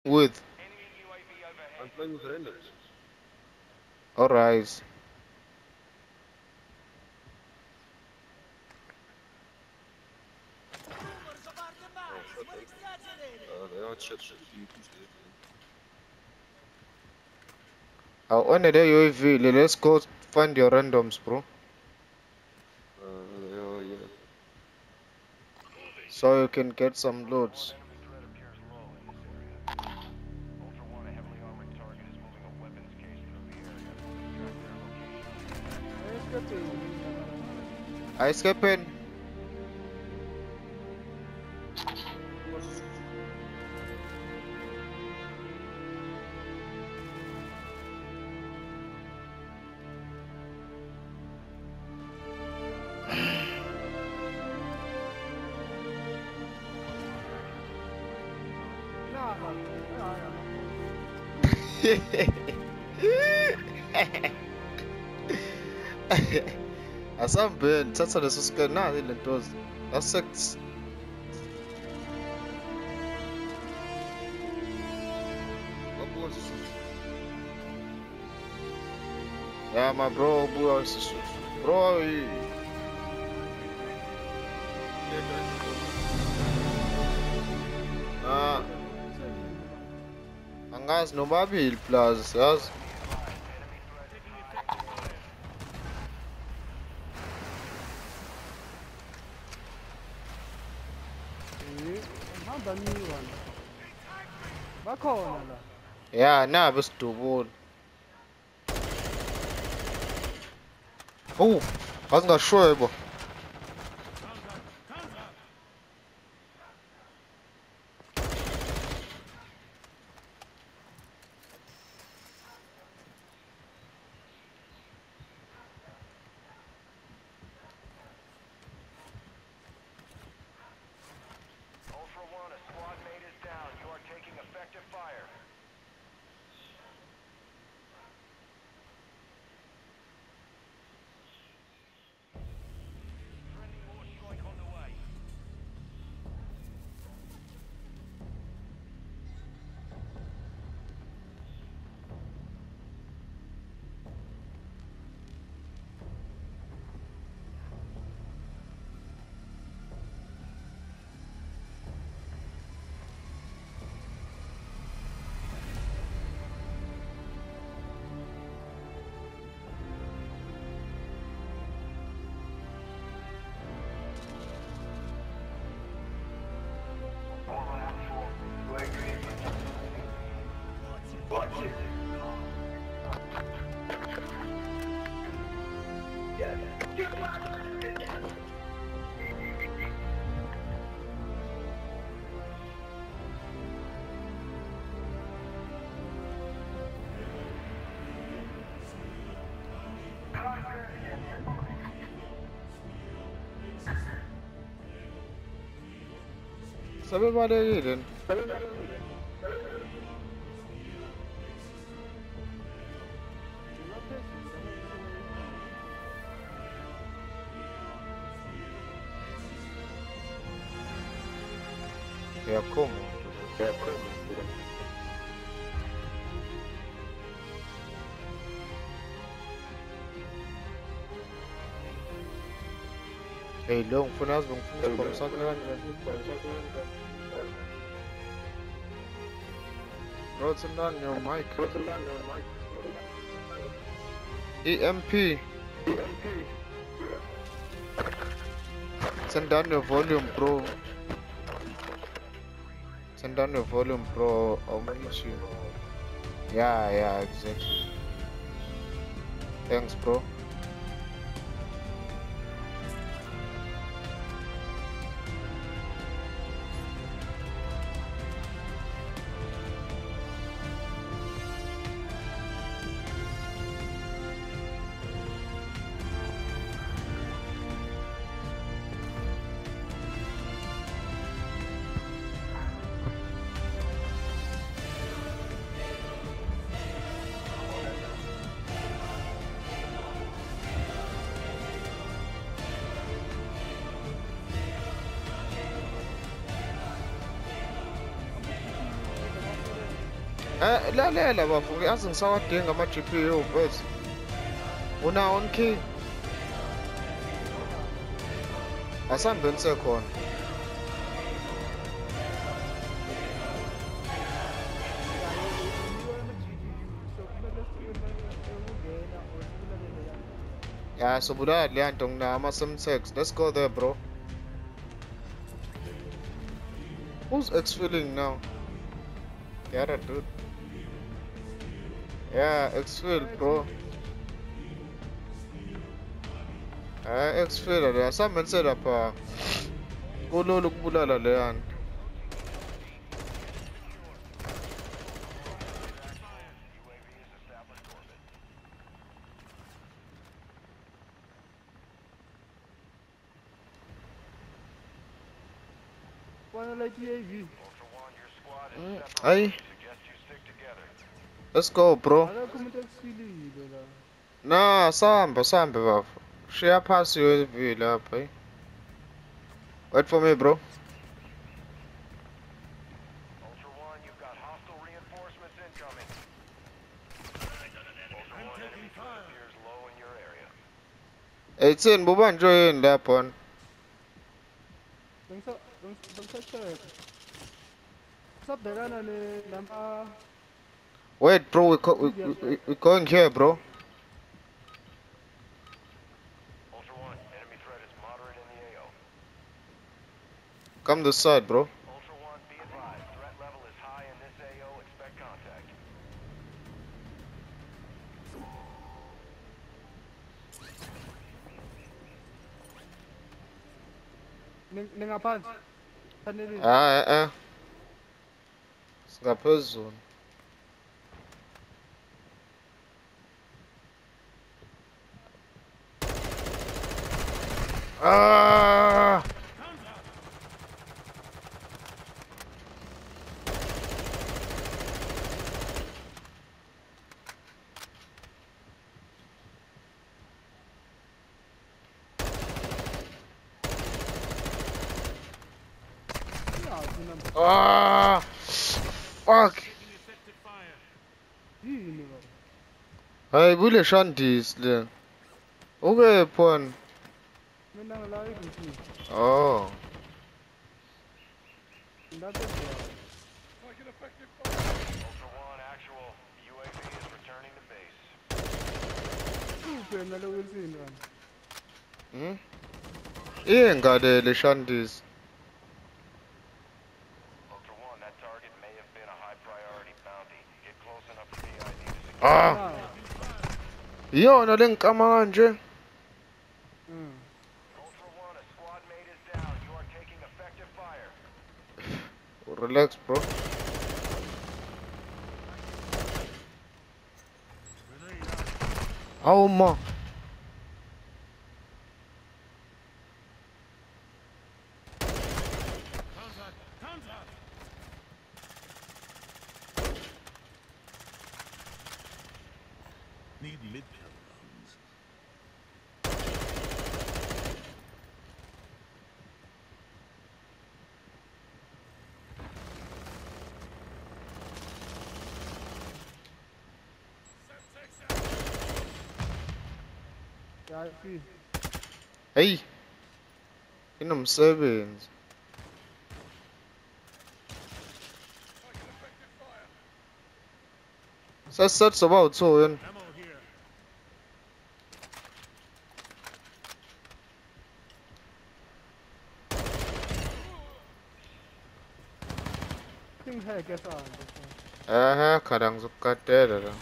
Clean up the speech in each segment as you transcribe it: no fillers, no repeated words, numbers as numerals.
With. I'm playing with randoms. Alright. Oh shit, man. They are shit. You too scared. I'll on the UAV. Let's go find your randoms, bro. They are, yeah. So you can get some loads. I escaping. Asambeni thatha leso scan na ilentozi. That's What was this? yeah, my bro, bro, bro. Yeah, guys. Angazi nobabili plus yazi. bakhona la Yeah, nabo sidubula. Oh, asingashwebo. Sebebalekile. Yeah, come on. Hey, lo ngifuna yazi ngifuna ukubonisa kanjani. Bro, turn down your mic. EMP. Turn down your volume, bro. Turn down your volume, bro. I'll mute you. Yeah, exactly. Thanks, bro. Lalela bafu, ngiyazi ngisawadinga ama-GPU bese. Unawo on key? Asambeni sekhona. Yeah, so Buddha Liantong na ama-Semtex. Let's go there, bro. Who's exfilling now? Yeah, that dude. Yeah, exfil, bro. Exfil, there. Someone set up kulo ukubulala leyan. Hey, let's go, bro. Nah, sambe bafu. Share pass UAV lapha. Wait for me, bro. Ultra One, you've got hostile reinforcements incoming. Ultra One, enemy threat appears low in your area. 18 bubanjwe yini lapha? Wait, bro, we're going here, bro. Ultra One, enemy threat is moderate in the AO. Come this side, bro. Ultra One, be advised, threat level is high in this AO. Expect contact. Singaphezulu. Ah! Ah! Fuck! Hey, bule shandis le. Okay, pon. Oh. Ultra One, actual. UAV is returning to base. Ingadele shandis. Ultra One, that target may have been a high priority bounty. Get close enough for the ID to secure. Ah! Yona lenkama kanje. Ultra One, a squad mate is down. You are taking effective fire. Relax, bro. Oh ma. Need mid-kill rounds. Hey. Inomsebenzi. Sesithi about 2 yena. Ammo here. Khada ngizokukadela la.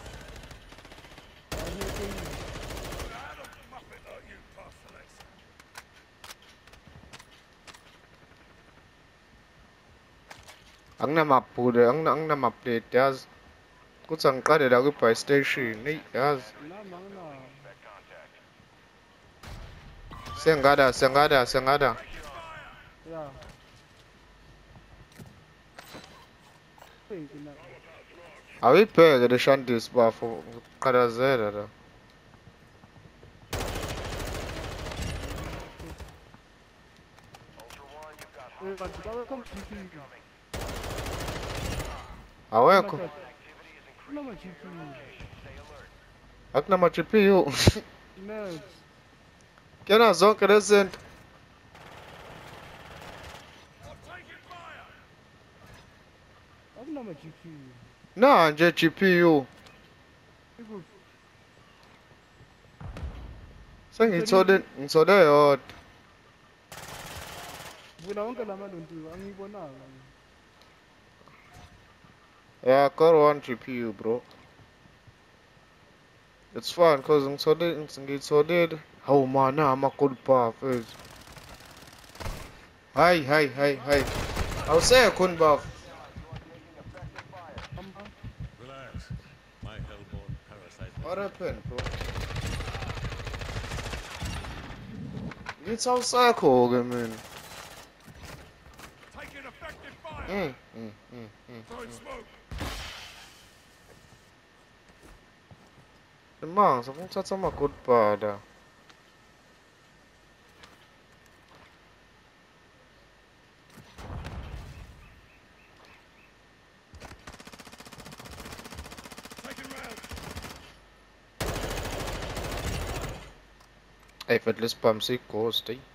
Anginamabhude, anginama-plate yazi. Kuthi angiqale la kwi-buy station, hey yazi. Expect contact. Sengada. Awuyibheke le shandisi bafo, ngiqalazela la. Ultra One, you've got hostile reinforcements incoming. Awekho. Activity Kunama-GPU. Akunama-GPU. Nerds. Kena zonke lezi zinto. Akunama-GPU. Na nje GPU. Ikuphi? Ngithole yodwa. Vula wonke la malontiwe angiyibonanga. Yeah, got one GPU, bro. It's fine, cause ngithole. Hawu man, ama-gold bar first. Hayi. Awusekho unibaba. Relax. My hellborn parasite. What happened, bro? Ngithi awusekho-ke mina. Taking effective fire. Throwing smoke. Imanga, ngifuna ukuthatha ama-gold bar la. Hey, vet list spam sig ghost, eh?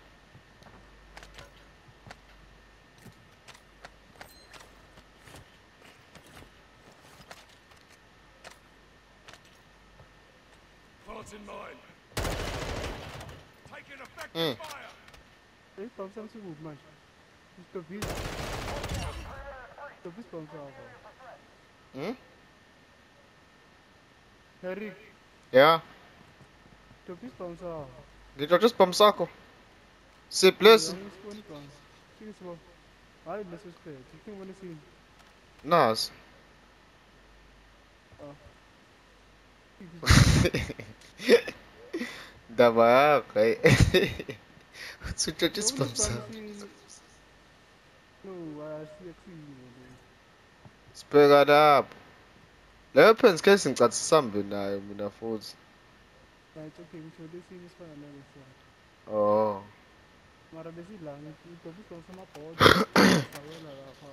Thoughts in mind. Taking effective fire. Hey, sponsor sikuphi manje? Stopile. Stop isponsor apha. Eric, Yeah? stop isponsor apha. Ngitshotshwe spam sakho. Siphi lesi? Angisiboni isponsor. Sikisibo. Hayi leso siphethe. Ngibona esinye. Nasi. Ndaba yakho, eh. Uthi utshotshwe spam sakho. No, asiyakusile. Sibheka lapho. Le weapons case ngicathi sihambe nayo mina futhi. Right, okay, ngithole esinye esifana nalesiya. Oh. Mara besidla ngidobha isponsor amabhodo. Ngiyabona lapha.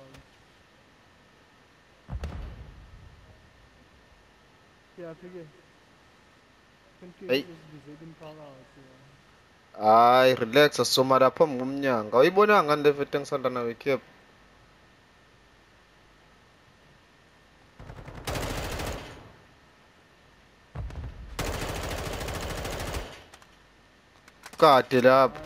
Siyafike. Hey. Sibizele imphakathi. Hayi, relax asoma lapha ngumnyanga. Awuyibonanga ngani le vet engisanda nayo ikhephu? Kade lapha.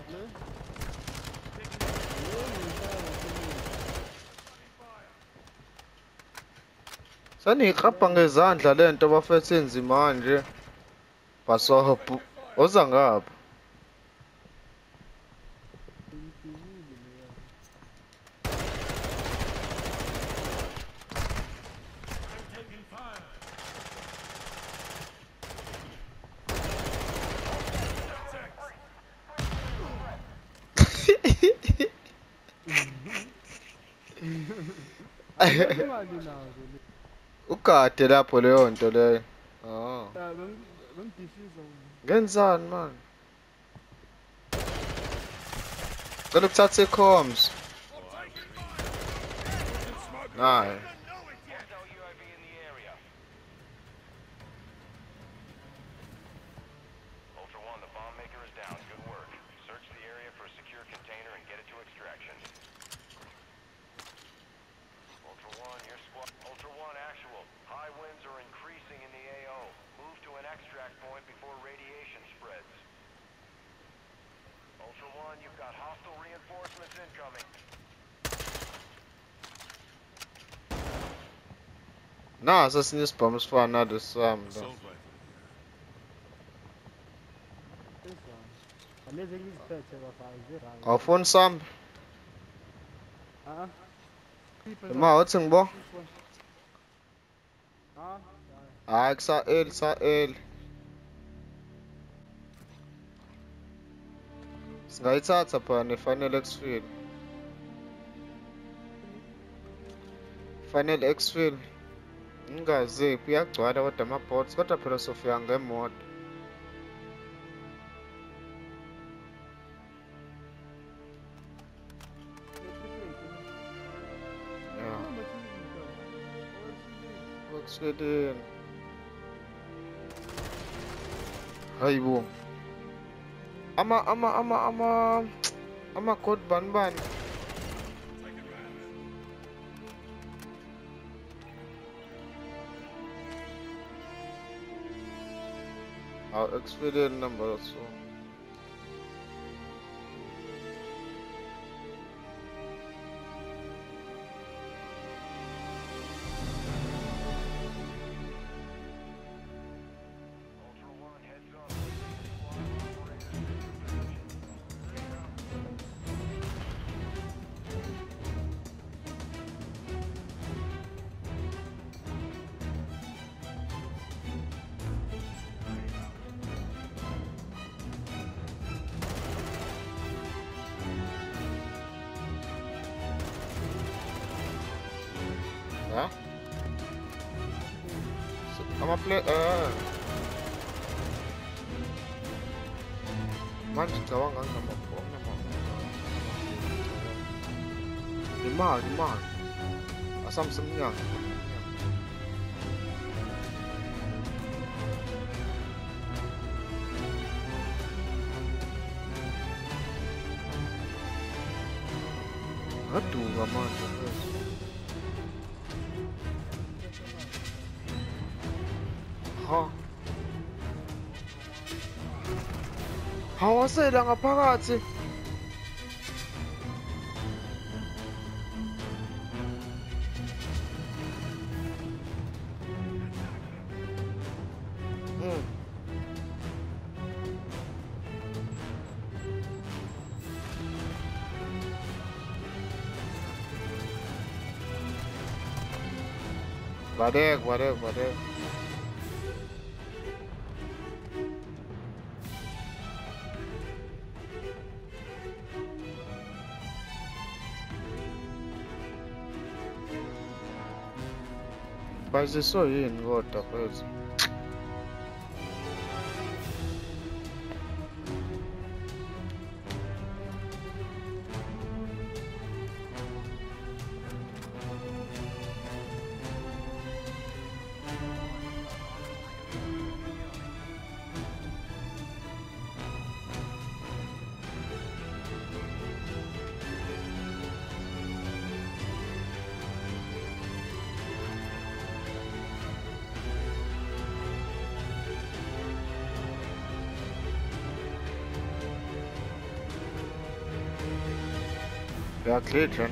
Saniyikrabha ngezandla lento bafethe nzima nje. Basobhu. Oza ngapha. Taking fire. Imali nazo le. Ukade lapho leyo nto leyo. Oh. Bengidishiza Ngenzani man? Cela ukuthatha i-comms. Nayi. Hostile UAV in the area. Ultra One, the bomb maker is down. Good work. Search the area for a secure container and get it to extraction. Ultra One, your squad. Ultra One, actual. High winds are increasing in the AO. Move to an extract point before radiation spreads. Ultra One, you've got hostile reinforcements incoming. Naso esinye isibhamu esifana nalesi sami lo. Assault rifle here. alezi engiziphethe bafaka zirayini. Awufuni sami? Ma uthi ngibo? Hayi kusa-early. Singayithatha phana i-final exfil. Final exfil. Ngingaziphi iyagcwala kodwa ama-bots kodwa phela sofika ngemoto. Yeah. Works Sweden. Hayibo. Ama code ban. Our Xfidel number also. Ultra One, heads up. Squad operators in position. Huh? I'm a play. Man, Jawang ang naman po. Lima. Asam semnya. Aduh, gaman. Ha. Hawasela ngaphakathi. Badek. Bayiziswe yini kodwa kwethu? Ja, klar schon.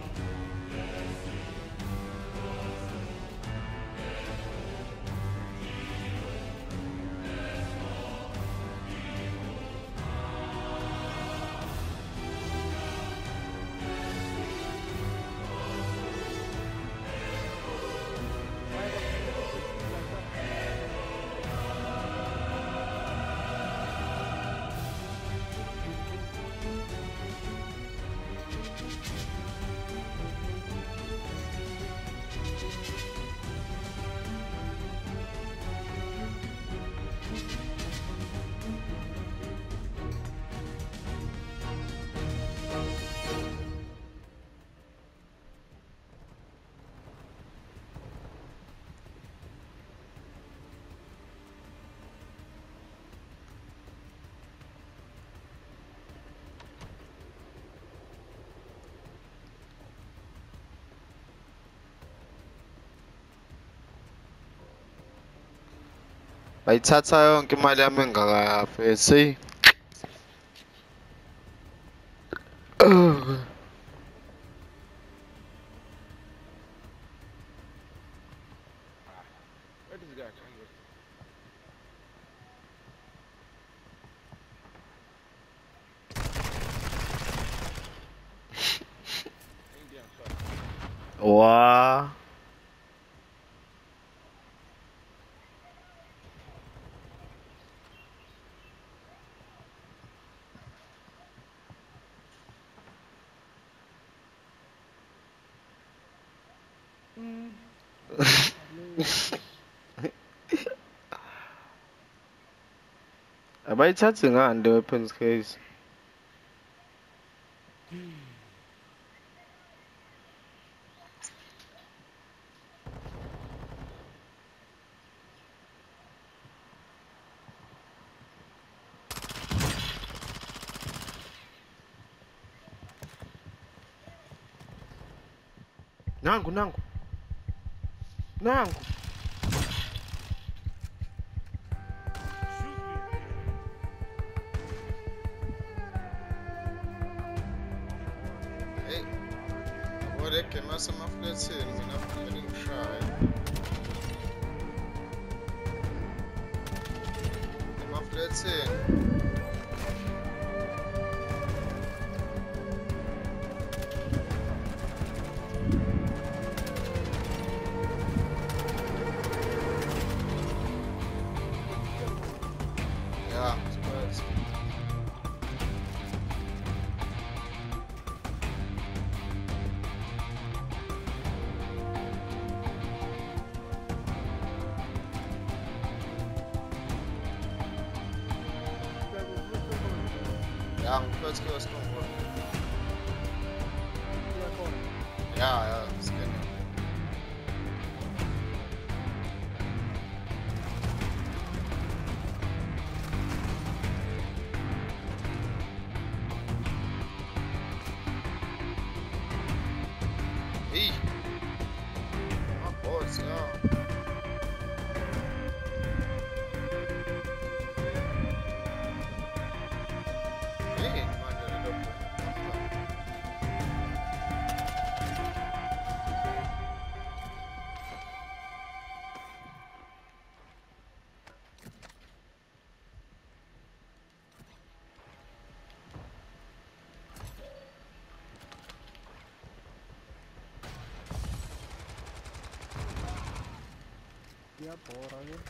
Bayithatha yonke imali yami engakayafesi. Where this guy can go? Indian shot. Wow. Abayithathi ngani the weapons case? Nangu. Hey, what que massa ma fletseni mina fanele ngishaya. Ma fletseni. Ja, Spurs. Ja, Spurs gehört noch. Ja, das geht nicht. Ih! Ah, boss, ja. Hey, Mann, der Doppel. Ja, porra, viu?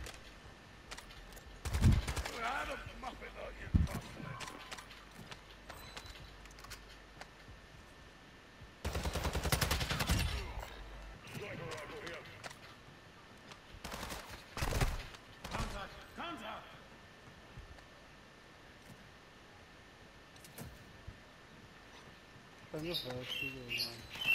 Tá no resto, mano.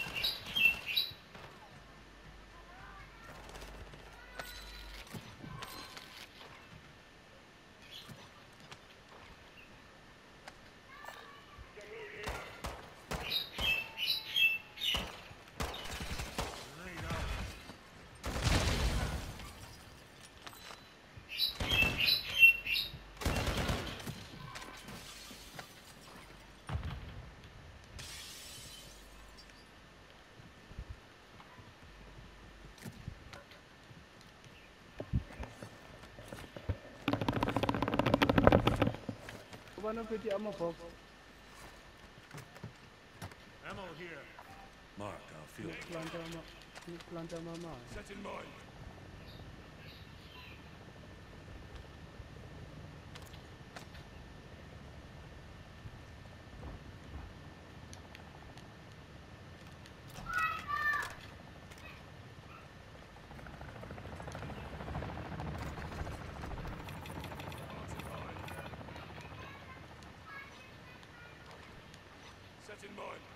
Wanna put the ammo box? Ammo here. Mark, I'll feel it. Plant ammo. Set in mind. Set in mind.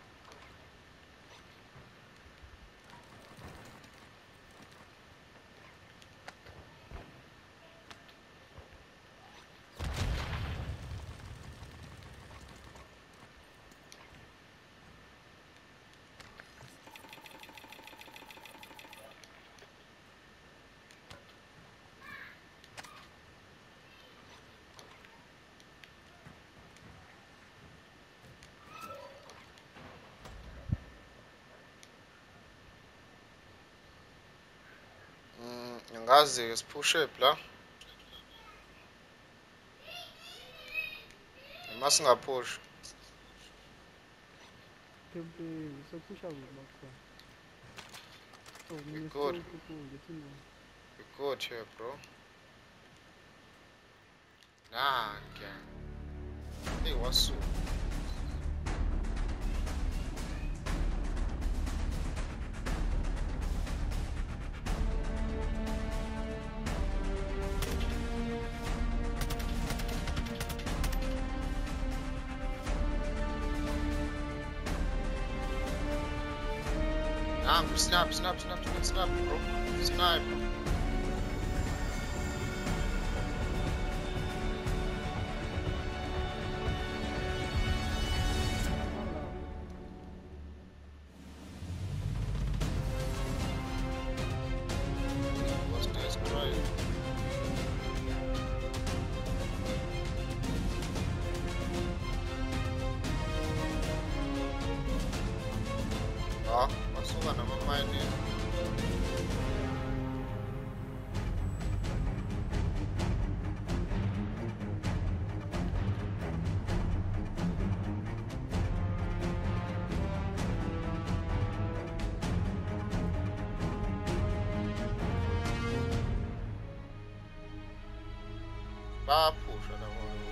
Ngazi sipushe la. Masingapush. Tempe, so push out with my Oh, We good. We good here, bro. Nah, gang. Hey, what's up? Snap, bro. Snipe. bayaphusha labo.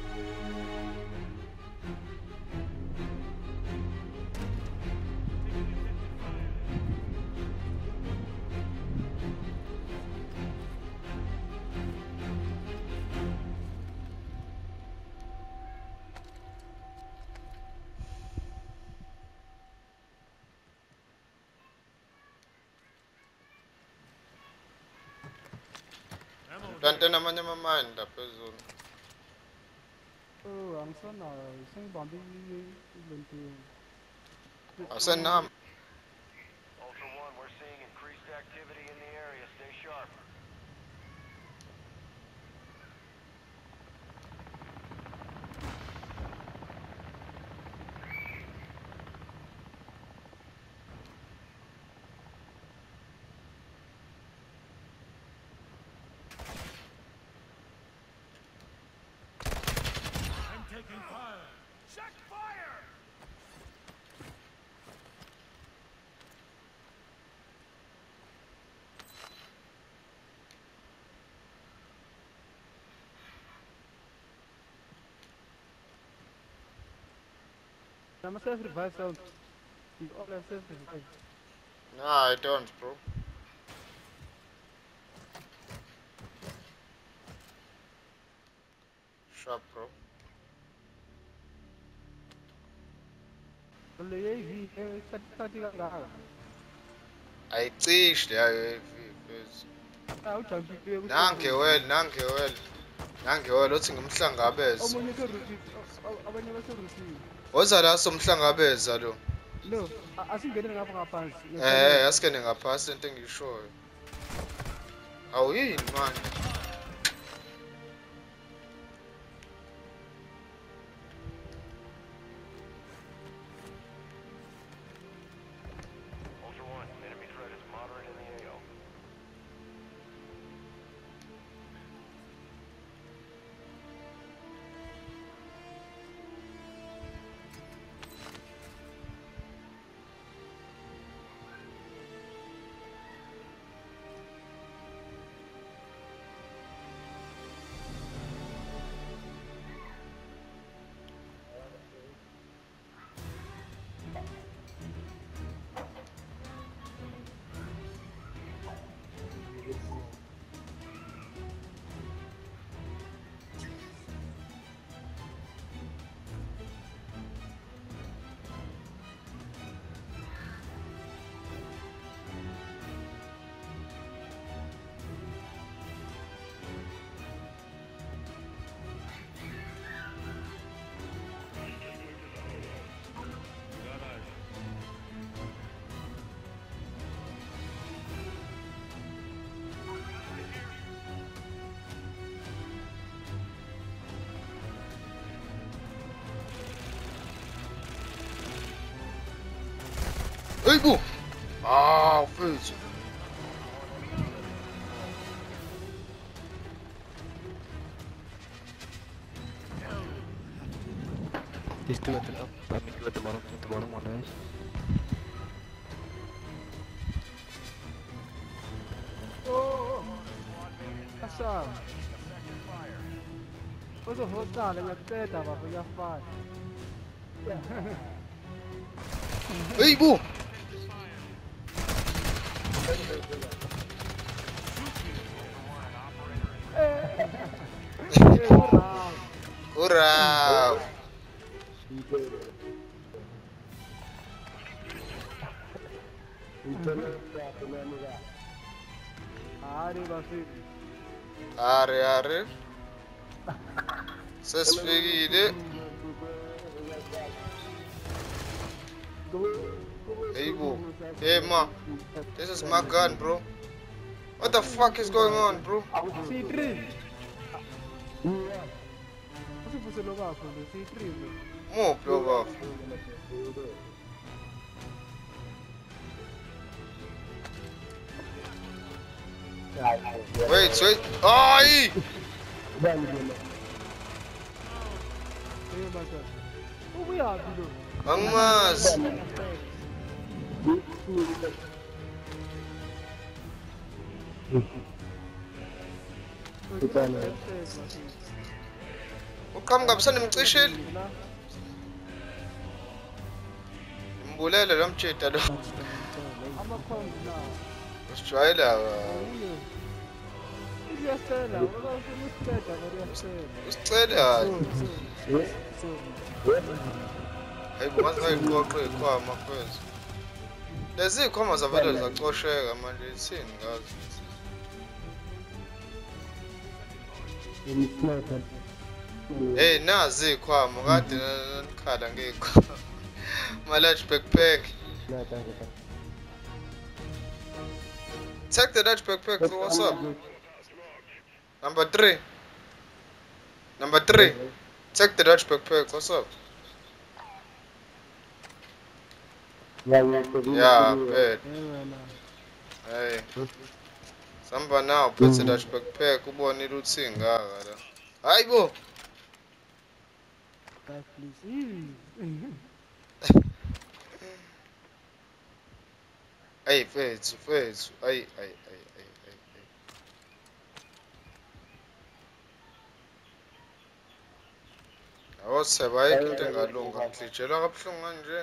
Kanti namanye amamine la phezulu. Oh, angisanayo sengibambe ilento. Asenami. Ultra One, we're seeing increased activity in the area. Stay sharp. I'm taking fire. Check fire! I'm a self-revive sound. You all have self-revive. Nah, I don't, bro. Sharp, bro. Le AV sathi kangaka. Ayicishe leyo phezulu. Awujampile Nangewele uthi ngumhlangabeza. omunye ke-routine abanye base-routine. Woza la somhlangabeza lo. No, asingene ngapha ngaphansi. Asikene ngaphasi into engiyishoyo. Awuyini manje? Ultra One, enemy threat is moderate in the AO. Ei, bu! Ah, fez. These two at the top, I mean two at the bottom one is. Oh, asa. Uzohotala ngiyaqeda baba uyafana. Ei, bu! Hurra! Ari basi. Are. Sesifekile. Hey, bu. Hey, ma. This is my gun, bro. What the fuck is going on, bro? C3. Usifuselo bakho lo C3 lo. Mo, blow off. Wait. Ai! Hey basa. Ubuyaphi lo? Angimazi. uqhamuka busanimcishile mbulele lo mjida lo Amakhombi na. usijwayela Uyasela, ukufuna usiceda usicela hayi bongazi ngayiqoqe ikhwama mfethu lezi ikhwama zavele zacosheka manje ithini ngazi hey nazi ikhwama kade nikhala ngekhwama my large backpack take the large backpack so what's up number 3 take the large backpack what's up yeah bad hey samba now put the large backpack ubone iluthi ngaka la hayibo hey fethu ay awuseba ayikho into engalunga ngidlijelwa kabuhlungu manje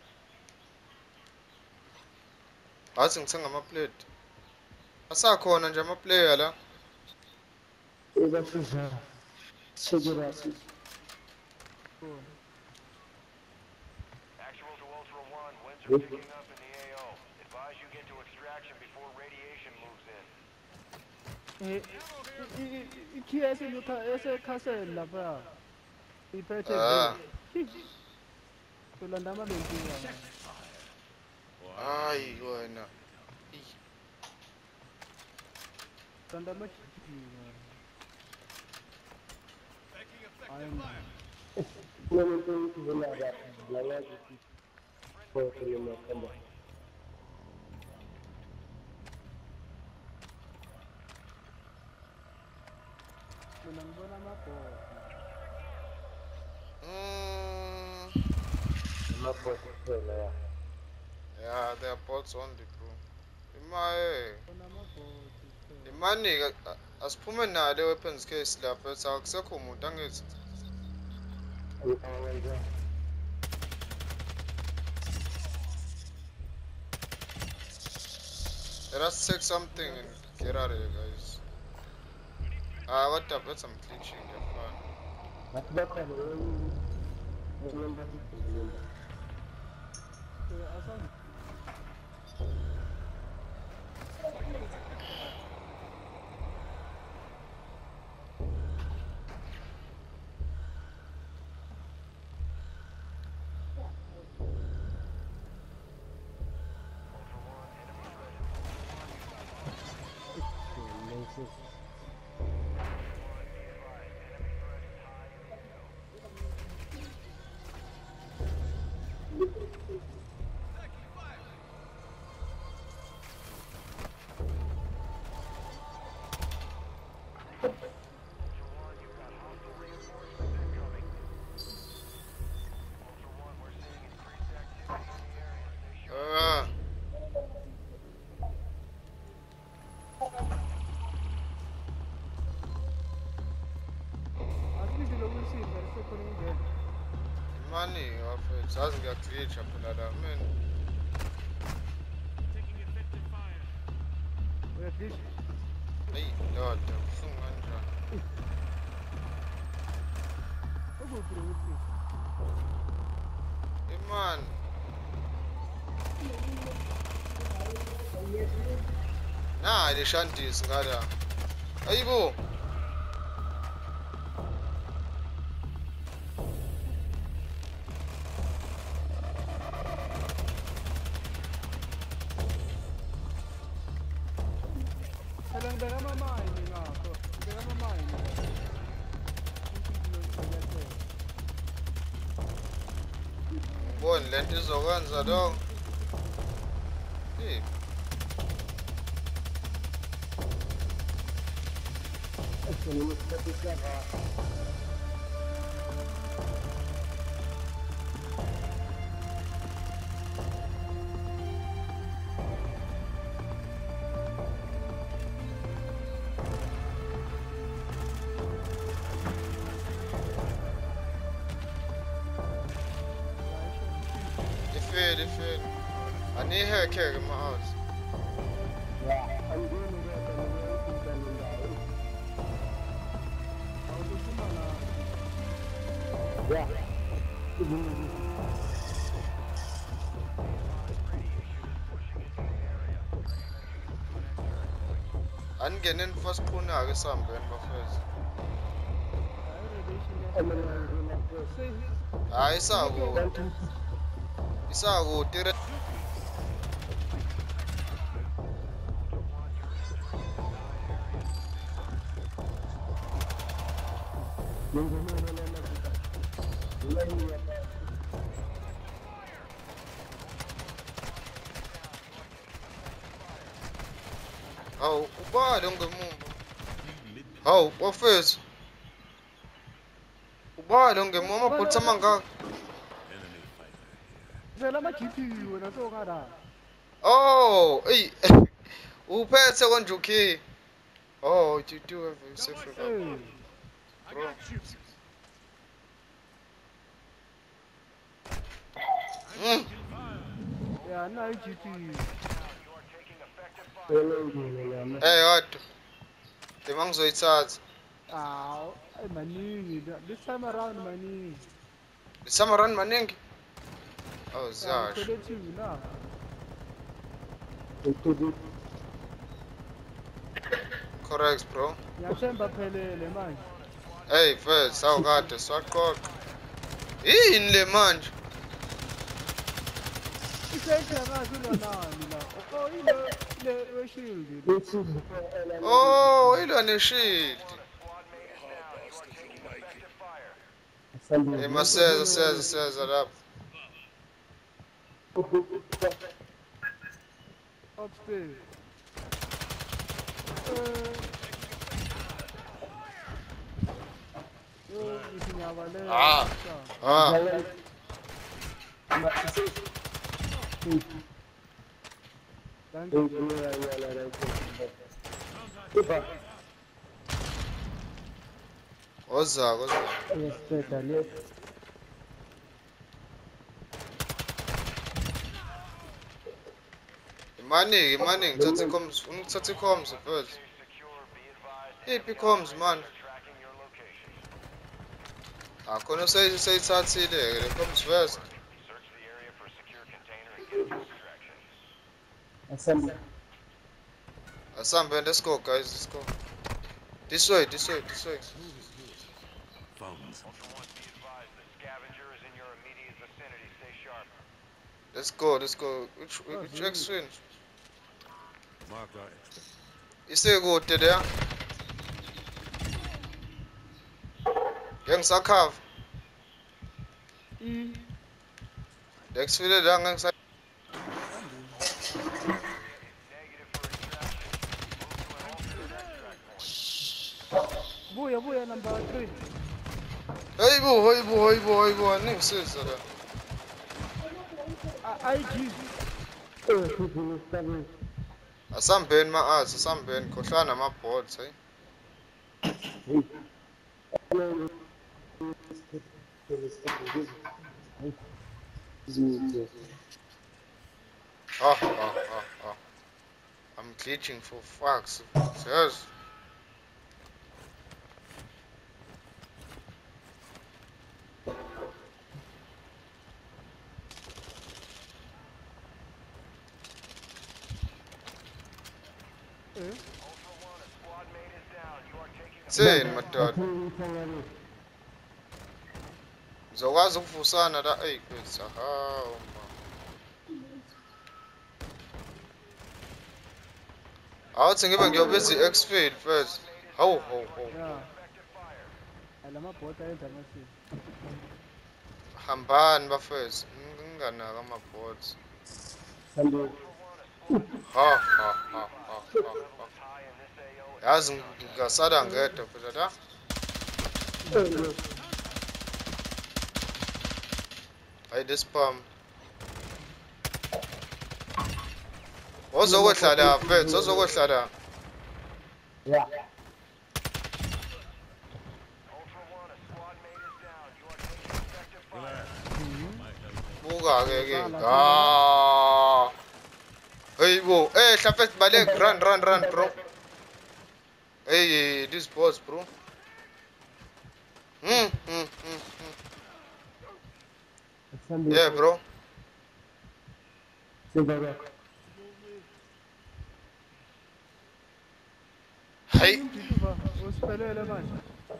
athi ngithenga ama-plate asakhona nje ama-player la Actual to Ultra One, winds are picking up in the AO. Advise you get to extraction before radiation moves in. Ikhiya esekhaseni lapha. Iphethe Ah. nje. Tolanda amalontiya. hayi wena Tolanda amajijiya. Hayi. Mina ngibona amabhola. yeah they are bots only bro imaye Ngibona amabhola. imani asiphume nale weapons case lapha akusekho umuntu angithi let us take something and get out of here guys what the bet I'm glitching Asam. Money wafethu azi ngiyaglitcha phela la man Uyadlisha. eyi ndoda buhlungu kanjani Ukuphi ukuthi? imani le shandisi ngala ayibo Ngibeka amamayini ngakho. Ngibeka amamayini. ngiboni lento izokwenza lo ifeli. Aniheke-ke ma-out. Angeneni fasiqhuna-ke esihambeni bafethu. Hayi isakude. Hawu ubale ongemumva. Hawu wafethu. Ubale ongemumva amabhutsi amangaka. Phela ama-GP wena sokada. Oh, ey. Uphethe konjuki. Oh, you do have a safe recovery. Bro. Yeah, no GP. Hey, what? Mangizoyithatha. Maningi. This time around maningi. Isamaran maningi. Oh, Zash. Collective na. Correct, bro. Ngiyathemba phelele manje. Hey, first, awukade swaqoqa. Yini le manje? Isenhlakazi nani la. Oh, ile we-shield. Oh, ilwa ne-shield. Hey, maseza lapha. Upstairs. Thank you. Oza. Yes, better. Money, ngithathe comms, ungithathe comms first. Iphi comms man? Khona sayithathile le comms first. Asambe, let's go guys, let's go. This way. Let's go. Which extreme? Isekude there. Ngisakhava. Ngikusifile la ngisa. Buya number 3. Hayibo, ningisiza la. IG. Asambeni ma-ads, asambeni khohlana ama-bots, hey. I'm glitching for fucks. Yes. Sini madoda. Ngizokwazi ukuvusana la kwethu. Hawu ma. Awuthi ngibe ngiyobeza i-X-Field first. Hawu. Yeah. Alamabhota enza amasiko. Hambani bafethu. Nginganaka ama-bots. Ha. Yazi ngasala ngedwa phela la. Hayi despam. Ozokwehla la mfethu, ozokwehla la. Yeah. suka-ke ke ah hey bo first balek run bro hey this boss bro yeah bro hey Usiphelele manje.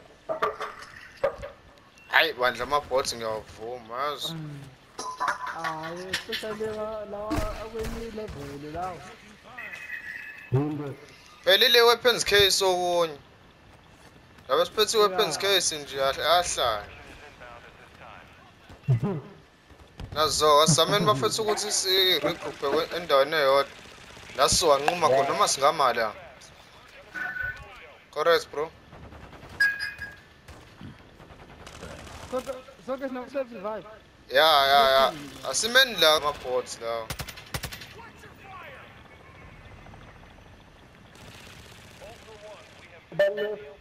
hayi bandla ama-bots ngiyawavuma yazi Hayi, especially lawa akwenye level lawo. phela ile weapons case okunye ngabe siphethe i-weapons case nje ahlala nazo asameni bafethe ukuthi si-regroupe endaweni eyodwa la siwanquma khona noma singamala correct bro Sonke sina-survive. ya asimeni la ama-bots lawo Ultra One, we have